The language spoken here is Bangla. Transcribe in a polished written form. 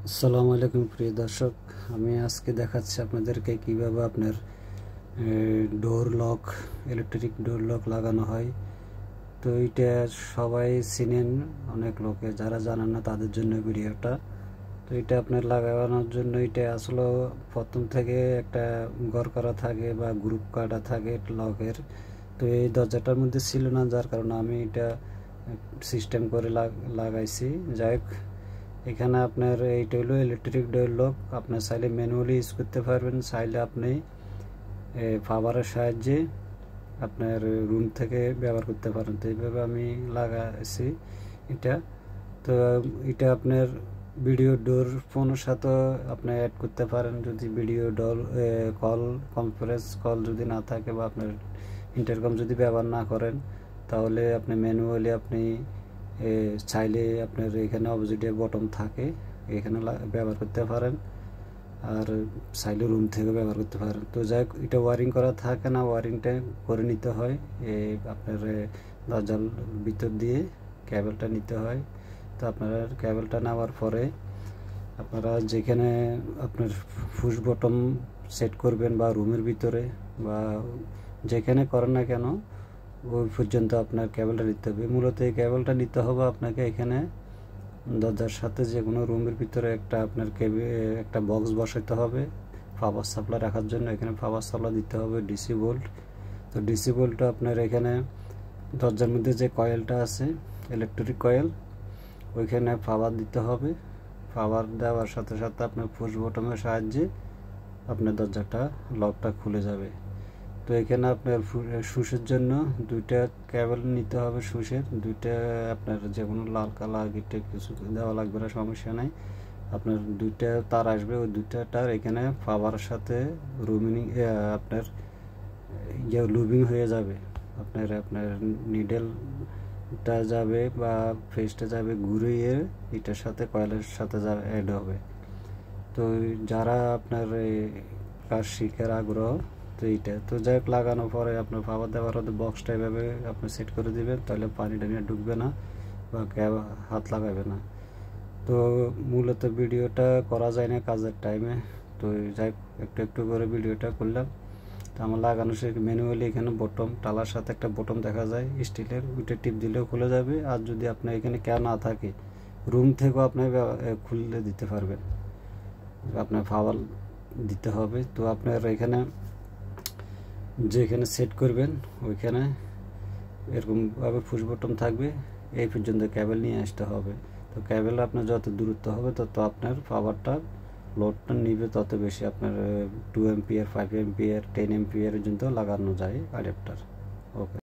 আসসালামু আলাইকুম প্রিয় দর্শক, আমি আজকে দেখাচ্ছি আপনাদেরকে কিভাবে আপনার door lock, electric door lock লাগানো হয়। তো এটা সবাই চিনেন, অনেক লোকে যারা জানেন না তাদের জন্য ভিডিওটা। তো এটা আপনার লাগানোর জন্য এটা আসলে প্রথম থেকে একটা ঘর করা থাকে বা গ্রুপ কাটা থাকে লকের। তো এই দরজাটার মধ্যে ছিল না, যার কারণে আমি এটা সিস্টেম করে লাগাইছি। যাই হোক, এখানে আপনার এইটা হলো ইলেকট্রিক ডোর লক। আপনার চাইলে ম্যানুয়ালি ইউজ করতে পারবেন, চাইলে আপনি পাওয়ারের সাহায্যে আপনার রুম থেকে ব্যবহার করতে পারেন। তো এইভাবে আমি লাগাইছি এটা। তো এটা আপনার ভিডিও ডোর ফোনের সাথে আপনি অ্যাড করতে পারেন। যদি video door call, conference call যদি না থাকে বা আপনার ইন্টারকম যদি ব্যবহার না করেন, তাহলে আপনি ম্যানুয়ালি আপনি চাইলে আপনার এখানে অপোজিটে বটন থাকে, এখানে ব্যবহার করতে পারেন, আর চাইলে রুম থেকে ব্যবহার করতে পারেন। তো যাই হোক, এটা ওয়ারিং করা থাকে না, ওয়ারিংটা করে নিতে হয়। আপনার দরজার ভিতর দিয়ে কেবলটা নিতে হয়। তো আপনারা কেবলটা নেওয়ার পরে আপনারা যেখানে আপনার পুশ বটন সেট করবেন বা রুমের ভিতরে বা যেখানে করেন না কেন, ওই পর্যন্ত আপনার কেবলটা নিতে হবে। মূলত এই কেবলটা নিতে হবে আপনাকে এখানে দরজার সাথে যে কোনো রুমের ভিতরে একটা আপনার একটা বক্স বসাতে হবে পাওয়ার সাপ্লাই রাখার জন্য। এখানে পাওয়ার সাপ্লাই দিতে হবে ডিসি ভোল্ট। তো ডিসি ভোল্টটা আপনার এখানে দরজার মধ্যে যে কয়েলটা আছে, ইলেকট্রিক কয়েল, ওইখানে পাওয়ার দিতে হবে। পাওয়ার দেওয়ার সাথে সাথে আপনার পুশ বটনের সাহায্যে আপনার দরজাটা লকটা খুলে যাবে। তো এখানে আপনার সুসের জন্য দুইটা কেবল নিতে হবে, সুসের দুইটা। আপনার যে কোনো লাল কালার গিটে কিছু দেওয়া লাগবে না, সমস্যা নাই। আপনার দুইটা তার আসবে, ওই দুইটা তার এখানে পাওয়ার সাথে আপনার লুবিং হয়ে যাবে। আপনার নিডেলটা যাবে বা ফেসটা যাবে ঘুরিয়ে এটার সাথে কয়েলের সাথে অ্যাড হবে। তো যারা আপনার কাজ শিখার আগ্রহ, তো এইটা তো যাই হোক, লাগানোর পরে আপনার পাওয়ার দেওয়ার হতে বক্সটা এভাবে আপনি সেট করে দিবেন, তাহলে পানি টানি ঢুকবে না বা হাত লাগাবে না। তো মূলত ভিডিওটা করা যায় না কাজের টাইমে, তো যাই হোক একটু একটু করে ভিডিওটা করলাম। তো আমার লাগানো সে ম্যানুয়ালি এখানে বটম টালার সাথে একটা বটম দেখা যায় স্টিলের, ওইটা টিপ দিলেও খুলে যাবে। আর যদি আপনার এখানে কেউ না থাকে, রুম থেকেও আপনি খুলে দিতে পারবেন, আপনার পাওয়ার দিতে হবে। তো আপনার এখানে যেখানে সেট করবেন ওইখানে এরকমভাবে পুশ বটন থাকবে, এই পর্যন্ত কেবল নিয়ে আসতে হবে। তো কেবল আপনার যত দূরত্ব হবে তত আপনার পাওয়ারটা লোডটা নিবে তত বেশি। আপনার 2 এম্পিয়ার, 5 এম্পিয়ার, 10 এম্পিয়ার পর্যন্ত লাগানো যায় অ্যাডাপ্টার। ওকে।